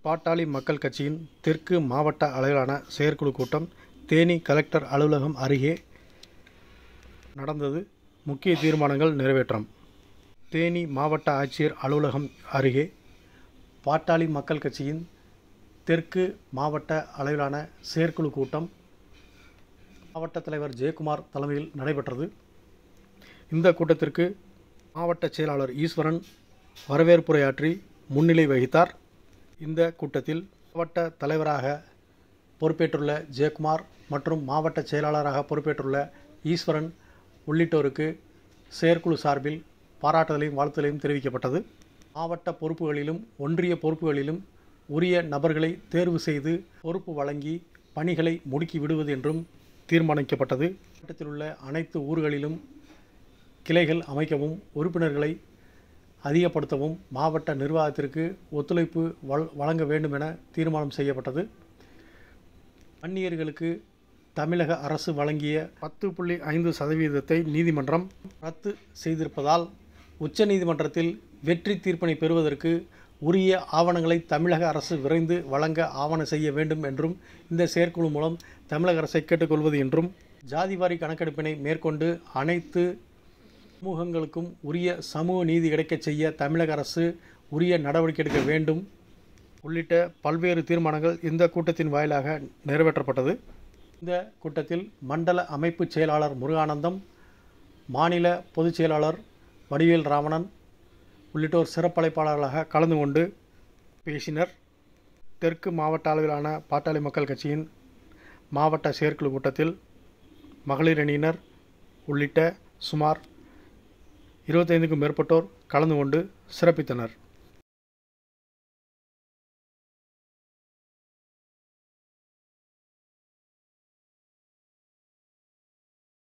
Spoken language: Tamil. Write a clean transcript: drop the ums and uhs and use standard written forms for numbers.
பாட்டாளி மக்கள் கட்சியின் தெற்கு மாவட்ட அளவிலான செயற்குழு கூட்டம் தேனி கலெக்டர் அலுவலகம் அருகே நடந்தது. முக்கிய தீர்மானங்கள் நிறைவேற்றம். தேனி மாவட்ட ஆட்சியர் அலுவலகம் அருகே பாட்டாளி மக்கள் கட்சியின் தெற்கு மாவட்ட அளவிலான செயற்குழு கூட்டம் மாவட்ட தலைவர் ஜெயக்குமார் தலைமையில் நடைபெற்றது. இந்த கூட்டத்திற்கு மாவட்ட செயலாளர் ஈஸ்வரன் வரவேற்புரையாற்றி முன்னிலை வகித்தார். இந்த கூட்டத்தில் மாவட்ட தலைவராக பொறுப்பேற்றுள்ள ஜெயக்குமார் மற்றும் மாவட்ட செயலாளராக பொறுப்பேற்றுள்ள ஈஸ்வரன் உள்ளிட்டோருக்கு செயற்குழு சார்பில் பாராட்டுதலையும் வாழ்த்துதலையும் தெரிவிக்கப்பட்டது. மாவட்ட பொறுப்புகளிலும் ஒன்றிய பொறுப்புகளிலும் உரிய நபர்களை தேர்வு செய்து பொறுப்பு வழங்கி பணிகளை முடுக்கி விடுவது என்றும் தீர்மானிக்கப்பட்டது. மாவட்டத்தில் உள்ள அனைத்து ஊர்களிலும் கிளைகள் அமைக்கவும் உறுப்பினர்களை அதிகப்படுத்தவும் மாவட்ட நிர்வாகத்திற்கு ஒத்துழைப்பு வழங்க வேண்டும் என தீர்மானம் செய்யப்பட்டது. அந்நியர்களுக்கு தமிழக அரசு வழங்கிய 10.5% நீதிமன்றம் ரத்து செய்திருப்பதால் உச்சநீதிமன்றத்தில் வெற்றி தீர்ப்பினை பெறுவதற்கு உரிய ஆவணங்களை தமிழக அரசு விரைந்து வழங்க ஆவண செய்ய வேண்டும் என்றும் இந்த செயற்குழு மூலம் தமிழக அரசை கேட்டுக்கொள்வது என்றும், ஜாதிவாரி கணக்கெடுப்பினை மேற்கொண்டு அனைத்து சமூகங்களுக்கும் உரிய சமூக நீதி கிடைக்கச் செய்ய தமிழக அரசு உரிய நடவடிக்கை எடுக்க வேண்டும் உள்ளிட்ட பல்வேறு தீர்மானங்கள் இந்த கூட்டத்தின் வாயிலாக நிறைவேற்றப்பட்டது. இந்த கூட்டத்தில் மண்டல அமைப்பு செயலாளர் முருகானந்தம், மாநில பொதுச் செயலாளர் வடிவேல் ராவணன் உள்ளிட்டோர் சிறப்பழைப்பாளர்களாக கலந்து கொண்டு பேசினர். தெற்கு மாவட்ட அளவிலான பாட்டாளி மக்கள் கட்சியின் மாவட்ட செயற்குழு கூட்டத்தில் மகளிர் அணியினர் உள்ளிட்ட சுமார் 25க்கும் மேற்பட்டோர் கலந்து கொண்டு சிறப்பித்தனர்.